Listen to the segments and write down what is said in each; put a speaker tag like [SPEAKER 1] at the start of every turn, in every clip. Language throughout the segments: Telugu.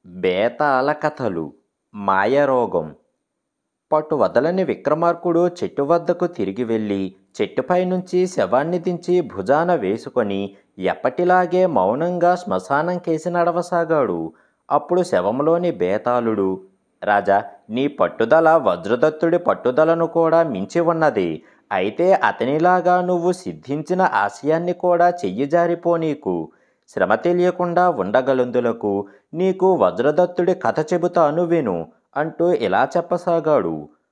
[SPEAKER 1] బేతాళ కథలు మాయరోగం. పట్టువదలని విక్రమార్కుడు చెట్టు వద్దకు తిరిగి వెళ్ళి చెట్టుపై నుంచి శవాన్ని దించి భుజాన వేసుకొని ఎప్పటిలాగే మౌనంగా శ్మశానం కేసి నడవసాగాడు. అప్పుడు శవంలోని బేతాళుడు, రాజా, నీ పట్టుదల వజ్రదత్తుడి పట్టుదలను కూడా మించి ఉన్నది. అయితే అతనిలాగా నువ్వు సిద్ధించిన ఆశయాన్ని కూడా చెయ్యి జారిపోనీకు. శ్రమ తెలియకుండా ఉండగలందులకు నీకు వజ్రదత్తుడి కథ చెబుతాను విను అంటూ ఇలా చెప్పసాగాడు.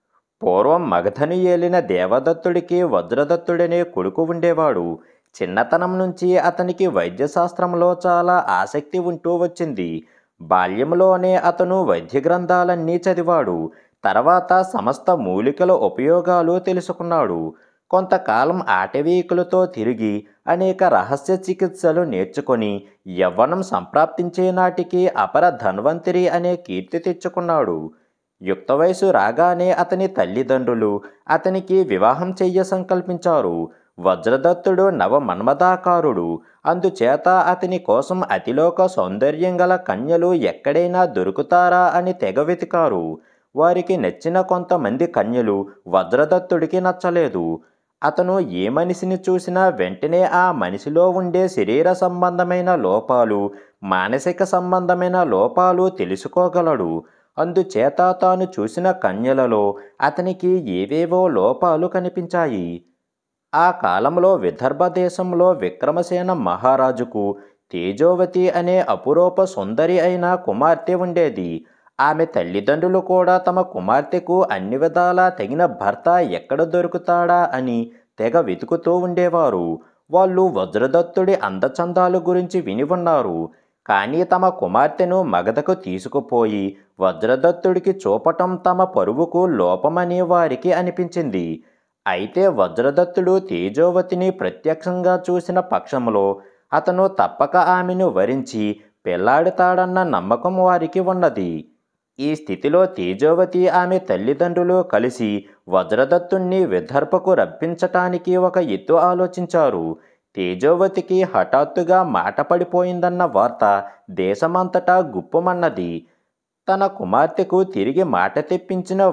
[SPEAKER 1] పూర్వం మగధను ఏలిన దేవదత్తుడికి వజ్రదత్తుడనే కొడుకు ఉండేవాడు. చిన్నతనం నుంచి అతనికి వైద్యశాస్త్రంలో చాలా ఆసక్తి ఉంటూ వచ్చింది. బాల్యంలోనే అతను వైద్య గ్రంథాలన్నీ చదివాడు. తర్వాత సమస్త మూలికల ఉపయోగాలు తెలుసుకున్నాడు. కొంతకాలం ఆటవీకులతో తిరిగి అనేక రహస్య చికిత్సలు నేర్చుకొని యవ్వనం సంప్రాప్తించే నాటికి అపర ధన్వంతరి అనే కీర్తి తెచ్చుకున్నాడు. యుక్త వయసు రాగానే అతని తల్లిదండ్రులు అతనికి వివాహం చెయ్య సంకల్పించారు. వజ్రదత్తుడు నవ మన్మథాకారుడు. అందుచేత అతని కోసం అతిలోక సౌందర్యం గల కన్యలు ఎక్కడైనా దొరుకుతారా అని తెగ వెతికారు. వారికి నచ్చిన కొంతమంది కన్యలు వజ్రదత్తుడికి నచ్చలేదు. అతను ఏ మనిషిని చూసినా వెంటనే ఆ మనిషిలో ఉండే శరీర సంబంధమైన లోపాలు, మానసిక సంబంధమైన లోపాలు తెలుసుకోగలడు. అందుచేత తాను చూసిన కన్యలలో అతనికి ఏవేవో లోపాలు కనిపించాయి. ఆ కాలంలో విదర్భ దేశంలో విక్రమసేన మహారాజుకు తేజోవతి అనే అపురూప సుందరి అయిన కుమార్తె ఉండేది. ఆమె తల్లిదండ్రులు కూడా తమ కుమార్తెకు అన్ని విధాలా తగిన భర్త ఎక్కడ దొరుకుతాడా అని తెగ వెతుకుతూ ఉండేవారు. వాళ్ళు వజ్రదత్తుడి అందచందాలు గురించి విని ఉన్నారు. కానీ తమ కుమార్తెను మగధకు తీసుకుపోయి వజ్రదత్తుడికి చూపటం తమ పరువుకు లోపమని వారికి అనిపించింది. అయితే వజ్రదత్తుడు తేజోవతిని ప్రత్యక్షంగా చూసిన పక్షంలో అతను తప్పక ఆమెను వరించి పెళ్లాడుతాడన్న నమ్మకం వారికి ఉన్నది. ఈ స్థితిలో తేజోవతి ఆమె తల్లిదండ్రులు కలిసి వజ్రదత్తుణ్ణి విదర్భకు రప్పించటానికి ఒక ఎత్తు ఆలోచించారు. తేజోవతికి హఠాత్తుగా మాట పడిపోయిందన్న వార్త దేశమంతటా గుప్పుమన్నది. తన కుమార్తెకు తిరిగి మాట తెప్పించిన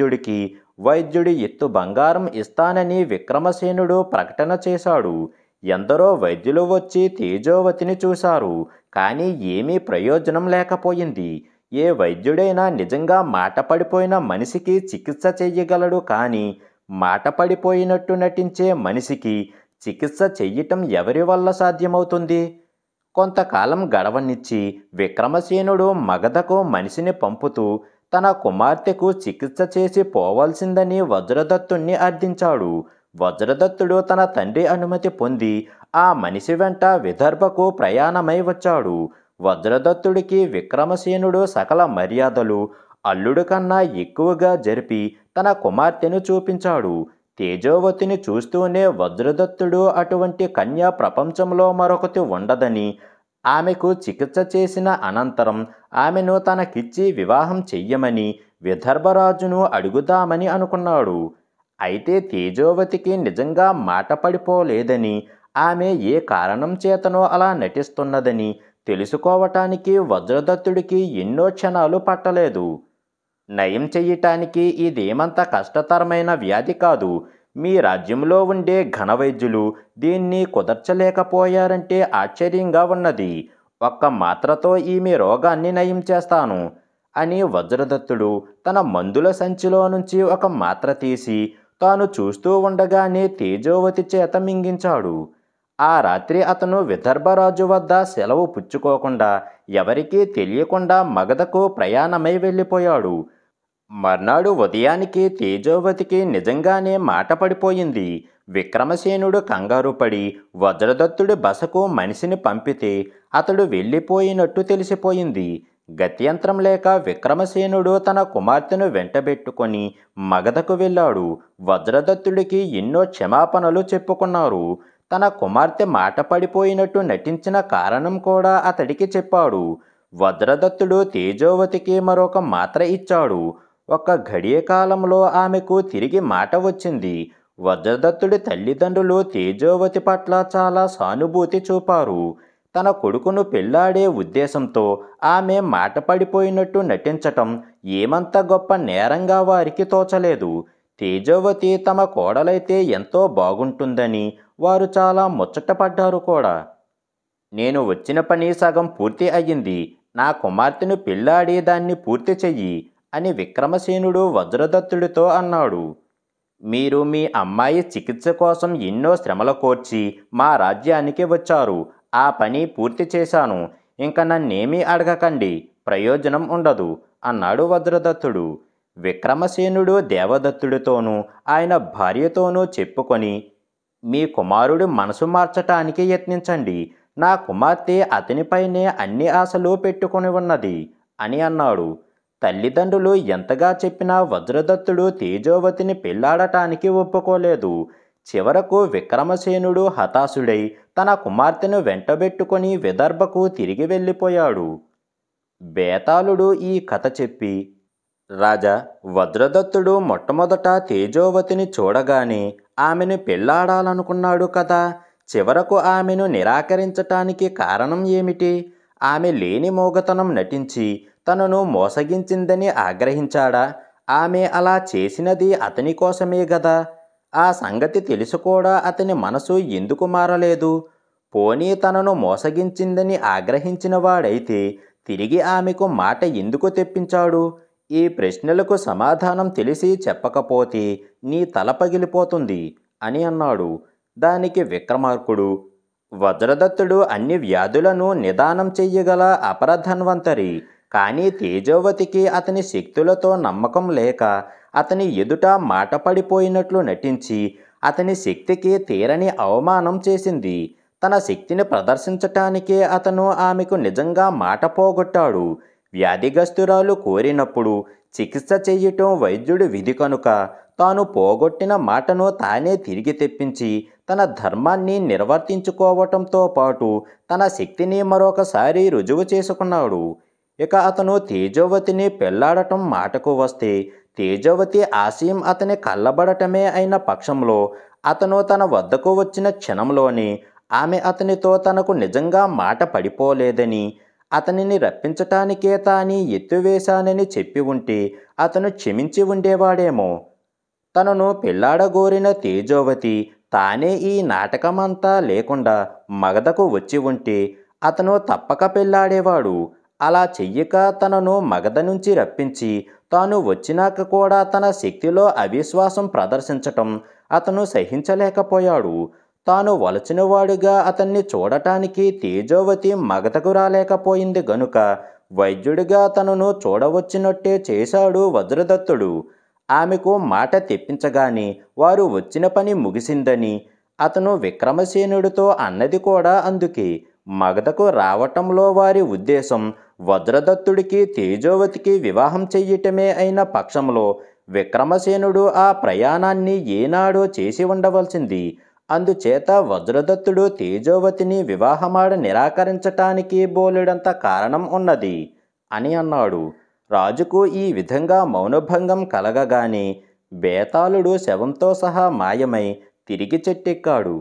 [SPEAKER 1] వైద్యుడి ఎత్తు బంగారం ఇస్తానని విక్రమసేనుడు ప్రకటన చేశాడు. ఎందరో వైద్యులు వచ్చి తేజోవతిని చూశారు. కానీ ఏమీ ప్రయోజనం లేకపోయింది. ఏ వైద్యుడైనా నిజంగా మాట పడిపోయిన మనిషికి చికిత్స చెయ్యగలడు. కానీ మాట పడిపోయినట్టు నటించే మనిషికి చికిత్స చెయ్యటం ఎవరి వల్ల సాధ్యమవుతుంది? కొంతకాలం గడవనిచ్చి విక్రమసేనుడు మగధకు మనిషిని పంపుతూ తన కుమార్తెకు చికిత్స చేసి పోవాల్సిందని వజ్రదత్తుణ్ణి అర్థించాడు. వజ్రదత్తుడు తన తండ్రి అనుమతి పొంది ఆ మనిషి వెంట విదర్భకు ప్రయాణమై వచ్చాడు. వజ్రదత్తుడికి విక్రమసేనుడు సకల మర్యాదలు అల్లుడు కన్నా ఎక్కువగా జరిపి తన కుమార్తెను చూపించాడు. తేజోవతిని చూస్తూనే వజ్రదత్తుడు అటువంటి కన్య ప్రపంచంలో మరొకటి ఉండదని, ఆమెకు చికిత్స చేసిన అనంతరం ఆమెను తనకిచ్చి వివాహం చెయ్యమని విదర్భరాజును అడుగుదామని అనుకున్నాడు. అయితే తేజోవతికి నిజంగా మాట పడిపోలేదని, ఆమె ఏ కారణం చేతనో అలా నటిస్తున్నదని తెలుసుకోవటానికి వజ్రదత్తుడికి ఎన్నో క్షణాలు పట్టలేదు. నయం చెయ్యటానికి ఇదేమంత కష్టతరమైన వ్యాధి కాదు. మీ రాజ్యంలో ఉండే ఘనవైద్యులు దీన్ని కుదర్చలేకపోయారంటే ఆశ్చర్యంగా ఉన్నది. ఒక్క మాత్రతో ఈమె రోగాన్ని నయం చేస్తాను అని వజ్రదత్తుడు తన మందుల సంచిలో నుంచి ఒక మాత్ర తీసి తాను చూస్తూ ఉండగానే తేజోవతి చేత మింగించాడు. ఆ రాత్రి అతను విదర్భరాజు వద్ద సెలవు పుచ్చుకోకుండా ఎవరికీ తెలియకుండా మగధకు ప్రయాణమై వెళ్ళిపోయాడు. మర్నాడు ఉదయానికి తేజోవతికి నిజంగానే మాట పడిపోయింది. విక్రమసేనుడు కంగారు పడి వజ్రదత్తుడి బసకు మనిషిని పంపితే అతడు వెళ్ళిపోయినట్టు తెలిసిపోయింది. గత్యంతరం లేక విక్రమసేనుడు తన కుమార్తెను వెంటబెట్టుకొని మగధకు వెళ్ళాడు. వజ్రదత్తుడికి ఎన్నో క్షమాపణలు చెప్పుకున్నారు. తన కుమార్తె మాట పడిపోయినట్టు నటించిన కారణం కూడా అతడికి చెప్పాడు. వజ్రదత్తుడు తేజోవతికి మరొక మాత్ర ఇచ్చాడు. ఒక్క ఘడియ కాలంలో ఆమెకు తిరిగి మాట వచ్చింది. వజ్రదత్తుడి తల్లిదండ్రులు తేజోవతి పట్ల చాలా సానుభూతి చూపారు. తన కొడుకును పెళ్లాడే ఉద్దేశంతో ఆమె మాట పడిపోయినట్టు నటించటం ఏమంత గొప్ప నేరంగా వారికి తోచలేదు. తేజోవతి తమ కోడలైతే ఎంతో బాగుంటుందని వారు చాలా ముచ్చటపడ్డారు కూడా. నేను వచ్చిన పని సగం పూర్తి అయ్యింది. నా కుమార్తెను పెళ్లాడి దాన్ని పూర్తి చెయ్యి అని విక్రమసేనుడు వజ్రదత్తుడితో అన్నాడు. మీరు మీ అమ్మాయి చికిత్స కోసం ఎన్నో శ్రమల కోర్చి మా రాజ్యానికి వచ్చారు. ఆ పని పూర్తి చేశాను. ఇంక నన్నేమీ అడగకండి, ప్రయోజనం ఉండదు అన్నాడు వజ్రదత్తుడు. విక్రమసేనుడు దేవదత్తుడితోనూ ఆయన భార్యతోనూ చెప్పుకొని, మీ కుమారుడు మనసు మార్చటానికి యత్నించండి. నా కుమార్తె అతనిపైనే అన్ని ఆశలు పెట్టుకుని ఉన్నది అని అన్నాడు. తల్లిదండ్రులు ఎంతగా చెప్పినా వజ్రదత్తుడు తేజోవతిని పెళ్లాడటానికి ఒప్పుకోలేదు. చివరకు విక్రమసేనుడు హతాశుడై తన కుమార్తెను వెంటబెట్టుకొని విదర్భకు తిరిగి వెళ్ళిపోయాడు. బేతాళుడు ఈ కథ చెప్పి, రాజా, వజ్రదత్తుడు మొట్టమొదట తేజోవతిని చూడగానే ఆమెను పెళ్లాడాలనుకున్నాడు కదా. చివరకు ఆమెను నిరాకరించటానికి కారణం ఏమిటి? ఆమె లేని మోగతనం నటించి తనను మోసగించిందని ఆగ్రహించాడా? ఆమె అలా చేసినది అతని కోసమే గదా. ఆ సంగతి తెలిసి కూడా అతని మనసు ఎందుకు మారలేదు? పోనీ తనను మోసగించిందని ఆగ్రహించిన వాడైతే తిరిగి ఆమెకు మాట ఎందుకు తెప్పించాడు? ఈ ప్రశ్నలకు సమాధానం తెలిసి చెప్పకపోతే నీ తల పగిలిపోతుంది అని అన్నాడు. దానికి విక్రమార్కుడు, వజ్రదత్తుడు అన్ని వ్యాధులను నిదానం చెయ్యగల అపరధన్వంతరి. కానీ తేజోవతికి అతని శక్తులతో నమ్మకం లేక అతని ఎదుట మాట పడిపోయినట్లు నటించి అతని శక్తికి తీరని అవమానం చేసింది. తన శక్తిని ప్రదర్శించటానికే అతను ఆమెకు నిజంగా మాట పోగొట్టాడు. వ్యాధిగ్రస్తురాలు కోరినప్పుడు చికిత్స చెయ్యటం వైద్యుడి విధి కనుక తాను పోగొట్టిన మాటను తానే తిరిగి తెప్పించి తన ధర్మాన్ని నిర్వర్తించుకోవటంతో పాటు తన శక్తిని మరొకసారి రుజువు చేసుకున్నాడు. ఇక అతను తేజోవతిని పెళ్లాడటం మాటకు వస్తే తేజోవతి ఆశయం అతని కళ్ళబడటమే అయిన పక్షంలో అతను తన వద్దకు వచ్చిన క్షణంలోనే ఆమె అతనితో తనకు నిజంగా మాట పడిపోలేదని, అతనిని రప్పించటానికే తాని ఎత్తువేశానని చెప్పి ఉంటే అతను క్షమించి ఉండేవాడేమో. తనను పెళ్లాడగోరిన తేజోవతి తానే ఈ నాటకమంతా లేకుండా మగధకు వచ్చి ఉంటే అతను తప్పక పెళ్లాడేవాడు. అలా చెయ్యక తనను మగధ నుంచి రప్పించి తాను వచ్చినాక కూడా తన శక్తిలో అవిశ్వాసం ప్రదర్శించటం అతను సహించలేకపోయాడు. తాను వలచినవాడుగా అతన్ని చూడటానికి తేజోవతి మగధకు రాలేకపోయింది గనుక వైద్యుడిగా తనను చూడవచ్చినట్టే చేశాడు వజ్రదత్తుడు. ఆమెకు మాట తెప్పించగానే వారు వచ్చిన పని ముగిసిందని అతను విక్రమసేనుడితో అన్నది కూడా అందుకే. మగధకు రావటంలో వారి ఉద్దేశం వజ్రదత్తుడికి తేజోవతికి వివాహం చెయ్యటమే అయిన పక్షంలో విక్రమసేనుడు ఆ ప్రయాణాన్ని ఏనాడో చేసి ఉండవలసింది. అందుచేత వజ్రదత్తుడు తేజోవతిని వివాహమాడ నిరాకరించటానికి బోలెడంత కారణం ఉన్నది అని అన్నాడు. రాజుకు ఈ విధంగా మౌనభంగం కలగగానే బేతాళుడు శవంతో సహా మాయమై తిరిగి చెట్టెక్కాడు.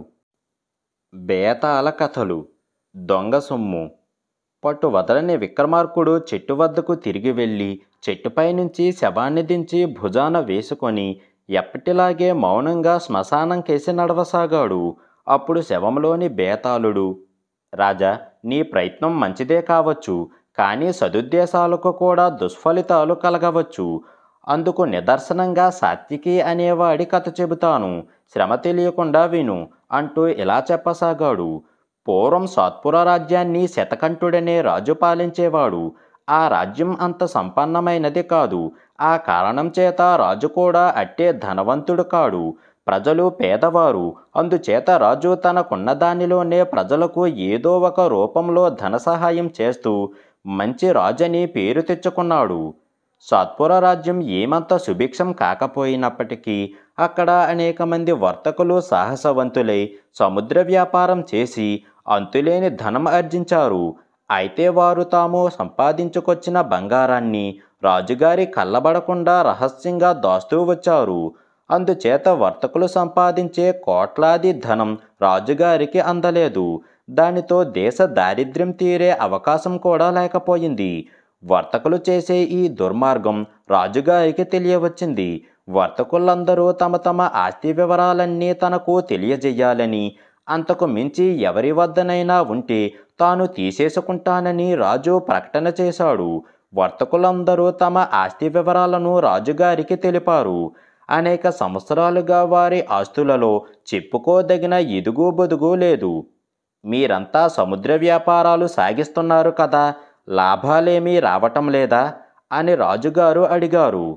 [SPEAKER 1] బేతాళ కథలు. దొంగ సొమ్ము. పట్టు వదలని విక్రమార్కుడు చెట్టు వద్దకు తిరిగి వెళ్ళి చెట్టుపై నుంచి శవాన్ని దించి భుజాన వేసుకొని ఎప్పటిలాగే మౌనంగా శ్మశానం కేసి నడవసాగాడు. అప్పుడు శవంలోని బేతాళుడు, రాజా, నీ ప్రయత్నం మంచిదే కావచ్చు, కానీ సదుద్దేశాలకు కూడా దుష్ఫలితాలు కలగవచ్చు. అందుకు నిదర్శనంగా సాత్వికి అనేవాడి కథ చెబుతాను, శ్రమ తెలియకుండా విను అంటూ ఇలా చెప్పసాగాడు. పూర్వం సాత్పుర రాజ్యాన్ని శతకంఠుడనే రాజు పాలించేవాడు. ఆ రాజ్యం అంత సంపన్నమైనది కాదు. ఆ కారణం చేత రాజు కూడా అట్టే ధనవంతుడు కాడు. ప్రజలు పేదవారు. అందుచేత రాజు తనకున్న దానిలోనే ప్రజలకు ఏదో ఒక రూపంలో ధన సహాయం చేస్తూ మంచి రాజని పేరు తెచ్చుకున్నాడు. సాత్పుర రాజ్యం ఏమంత సుభిక్షం కాకపోయినప్పటికీ అక్కడ అనేక మంది వర్తకులు సాహసవంతులై సముద్ర వ్యాపారం చేసి అంతులేని ధనం ఆర్జించారు. అయితే వారు తాము సంపాదించుకొచ్చిన బంగారాన్ని రాజుగారి కళ్ళబడకుండా రహస్యంగా దాస్తూ వచ్చారు. అందుచేత వర్తకులు సంపాదించే కోట్లాది ధనం రాజుగారికి అందలేదు. దానితో దేశ దారిద్ర్యం తీరే అవకాశం కూడా లేకపోయింది. వర్తకులు చేసే ఈ దుర్మార్గం రాజుగారికి తెలియవచ్చింది. వర్తకులందరూ తమ తమ ఆస్తి వివరాలన్నీ తనకు తెలియజేయాలని, అంతకు మించి ఎవరి వద్దనైనా ఉంటే తాను తీసేసుకుంటానని రాజు ప్రకటన చేశాడు. వర్తకులందరూ తమ ఆస్తి వివరాలను రాజుగారికి తెలిపారు. అనేక సంవత్సరాలుగా వారి ఆస్తులలో చెప్పుకోదగిన ఎదుగు బొదుగు లేదు. మీరంతా సముద్ర వ్యాపారాలు సాగిస్తున్నారు కదా, లాభాలేమీ రావటం లేదా అని రాజుగారు అడిగారు.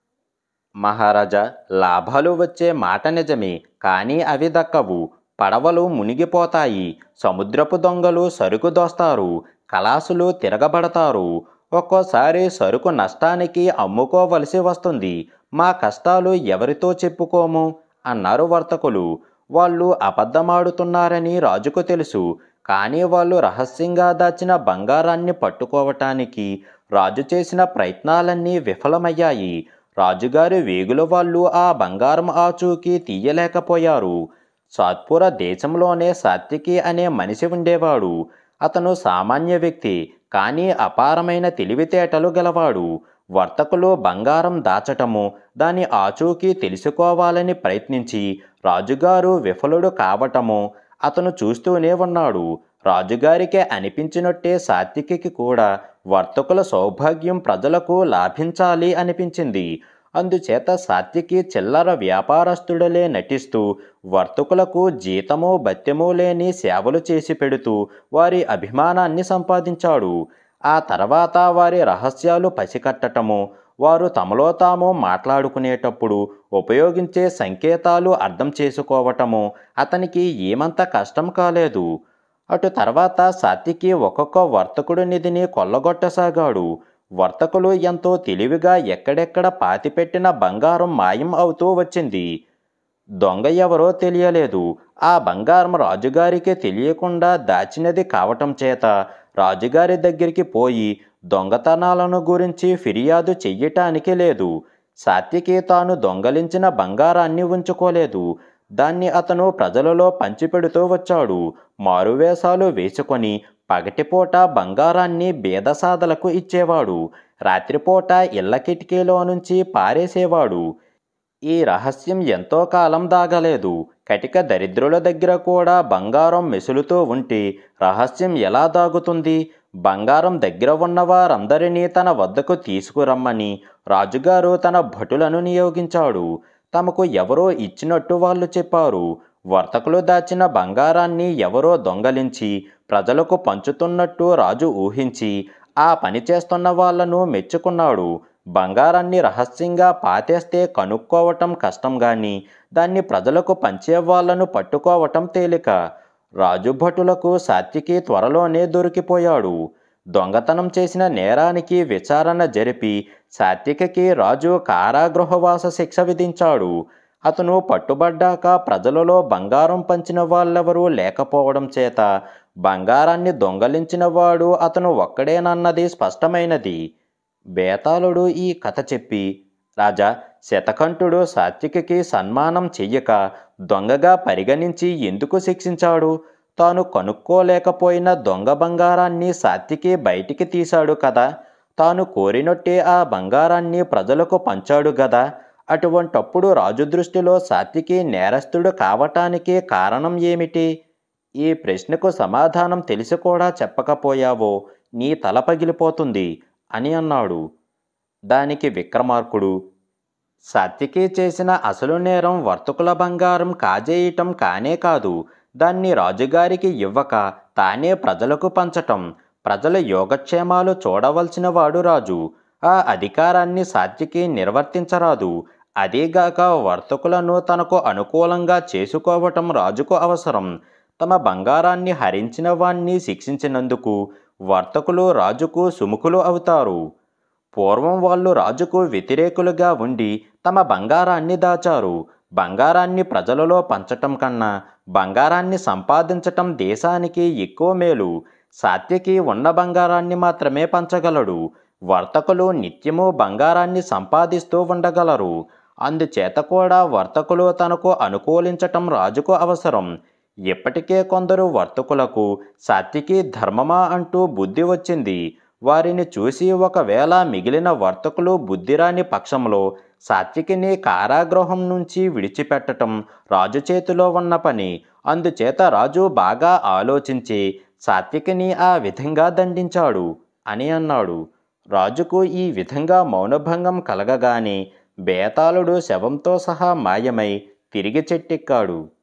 [SPEAKER 1] మహారాజా, లాభాలు వచ్చే మాట నిజమే, కానీ అవి దక్కవు. పడవలు మునిగిపోతాయి, సముద్రపు దొంగలు సరుకు దోస్తారు, కలాసులు తిరగబడతారు. ఒక్కోసారి సరుకు నష్టానికి అమ్ముకోవలసి వస్తుంది. మా కష్టాలు ఎవరితో చెప్పుకోము అన్నారు వర్తకులు. వాళ్ళు అబద్ధమాడుతున్నారని రాజుకు తెలుసు. కానీ వాళ్ళు రహస్యంగా దాచిన బంగారాన్ని పట్టుకోవటానికి రాజు చేసిన ప్రయత్నాలన్నీ విఫలమయ్యాయి. రాజుగారి వేగుల వాళ్ళు ఆ బంగారం ఆచూకీ తీయలేకపోయారు. సాత్పుర దేశంలోనే సాత్వికి అనే మనిషి ఉండేవాడు. అతను సామాన్య వ్యక్తి, కానీ అపారమైన తెలివితేటలు గలవాడు. వర్తకులు బంగారం దాచటము, దాని ఆచూకీ తెలుసుకోవాలని ప్రయత్నించి రాజుగారు విఫలుడు కావటము అతను చూస్తూనే ఉన్నాడు. రాజుగారికి అనిపించినట్టే సాత్వికి కూడా వర్తకుల సౌభాగ్యం ప్రజలకు లాభించాలి అనిపించింది. అందుచేత సాత్వికి చిల్లర వ్యాపారస్తుడలే నటిస్తూ వర్తకులకు జీతమూ భత్యమూ లేని సేవలు చేసి పెడుతూ వారి అభిమానాన్ని సంపాదించాడు. ఆ తర్వాత వారి రహస్యాలు పసికట్టటము, వారు తమలో తాము మాట్లాడుకునేటప్పుడు ఉపయోగించే సంకేతాలు అర్థం చేసుకోవటము అతనికి ఏమంత కష్టం కాలేదు. అటు తర్వాత సాత్వికి ఒక్కొక్క వర్తకుడి నిధిని కొల్లగొట్టసాగాడు. వర్తకులు ఎంతో తెలివిగా ఎక్కడెక్కడ పాతిపెట్టిన బంగారం మాయం అవుతూ వచ్చింది. దొంగ ఎవరో తెలియలేదు. ఆ బంగారం రాజుగారికి తెలియకుండా దాచినది కావటం చేత రాజుగారి దగ్గరికి పోయి దొంగతనాలను గురించి ఫిర్యాదు చెయ్యటానికి లేదు. సాత్వికి తాను దొంగలించిన బంగారాన్ని ఉంచుకోలేదు. దాన్ని అతను ప్రజలలో పంచిపెడుతూ వచ్చాడు. మారువేషాలు వేసుకొని పగటిపూట బంగారాన్ని బీదసాదలకు ఇచ్చేవాడు. రాత్రిపూట ఇళ్ల కిటికీలో నుంచి పారేసేవాడు. ఈ రహస్యం ఎంతో కాలం దాగలేదు. కటిక దరిద్రుల దగ్గర కూడా బంగారం మెసులుతూ ఉంటే రహస్యం ఎలా దాగుతుంది? బంగారం దగ్గర ఉన్న వారందరినీ తన వద్దకు తీసుకురమ్మని రాజుగారు తన భటులను నియోగించాడు. తమకు ఎవరో ఇచ్చినట్టు వాళ్ళు చెప్పారు. వర్తకులు దాచిన బంగారాన్ని ఎవరో దొంగలించి ప్రజలకు పంచుతున్నట్టు రాజు ఊహించి ఆ పని చేస్తున్న వాళ్లను మెచ్చుకున్నాడు. బంగారాన్ని రహస్యంగా పాతేస్తే కనుక్కోవటం కష్టం గాని దాన్ని ప్రజలకు పంచేవాళ్లను పట్టుకోవటం తేలిక. రాజు భటులకు సాత్వికి త్వరలోనే దొరికిపోయాడు. దొంగతనం చేసిన నేరానికి విచారణ జరిపి సాత్వికి రాజు కారాగృహవాస శిక్ష విధించాడు. అతను పట్టుబడ్డాక ప్రజలలో బంగారం పంచిన వాళ్ళెవరూ లేకపోవడం చేత బంగారాన్ని దొంగలించిన వాడు అతను ఒక్కడేనన్నది స్పష్టమైనది. బేతాళుడు ఈ కథ చెప్పి, రాజా, శతకంఠుడు సాత్వికి సన్మానం చెయ్యక దొంగగా పరిగణించి ఎందుకు శిక్షించాడు? తాను కనుక్కోలేకపోయిన దొంగ బంగారాన్ని సాత్వికి బయటికి తీశాడు కదా. తాను కోరినట్టే ఆ బంగారాన్ని ప్రజలకు పంచాడు గదా. అటువంటప్పుడు రాజు దృష్టిలో సాత్వికి నేరస్తుడు కావటానికి కారణం ఏమిటి? ఈ ప్రశ్నకు సమాధానం తెలిసి కూడా చెప్పకపోయావో నీ తల పగిలిపోతుంది అని అన్నాడు. దానికి విక్రమార్కుడు, సాత్వికి చేసిన అసలు నేరం వర్తకుల బంగారం కాజేయటం కానే కాదు, దాన్ని రాజుగారికి ఇవ్వక తానే ప్రజలకు పంచటం. ప్రజల యోగక్షేమాలు చూడవలసిన వాడు రాజు. ఆ అధికారాన్ని సాత్వికి నిర్వర్తించరాదు. అదేగాక వర్తకులను తనకు అనుకూలంగా చేసుకోవటం రాజుకు అవసరం. తమ బంగారాన్ని హరించిన వాణ్ణి శిక్షించినందుకు వర్తకులు రాజుకు సుముఖులు అవుతారు. పూర్వం వాళ్ళు రాజుకు వ్యతిరేకులుగా ఉండి తమ బంగారాన్ని దాచారు. బంగారాన్ని ప్రజలలో పంచటం కన్నా బంగారాన్ని సంపాదించటం దేశానికి ఎక్కువ మేలు. సాత్వికి ఉన్న బంగారాన్ని మాత్రమే పంచగలడు. వర్తకులు నిత్యము బంగారాన్ని సంపాదిస్తూ ఉండగలరు. అందుచేత కూడా వర్తకులు తనకు అనుకూలించటం రాజుకు అవసరం. ఇప్పటికే కొందరు వర్తకులకు సాత్వికి ధర్మమా అంటూ బుద్ధి వచ్చింది. వారిని చూసి ఒకవేళ మిగిలిన వర్తకులు బుద్ధిరాని పక్షంలో సాత్వికిని కారాగృహం నుంచి విడిచిపెట్టటం రాజు చేతిలో ఉన్న పని. అందుచేత రాజు బాగా ఆలోచించి సాత్వికిని ఆ విధంగా దండించాడు అని అన్నాడు. రాజుకు ఈ విధంగా మౌనభంగం కలగగానే బేతాళుడు శవంతో సహా మాయమై తిరిగి చెట్టెక్కాడు.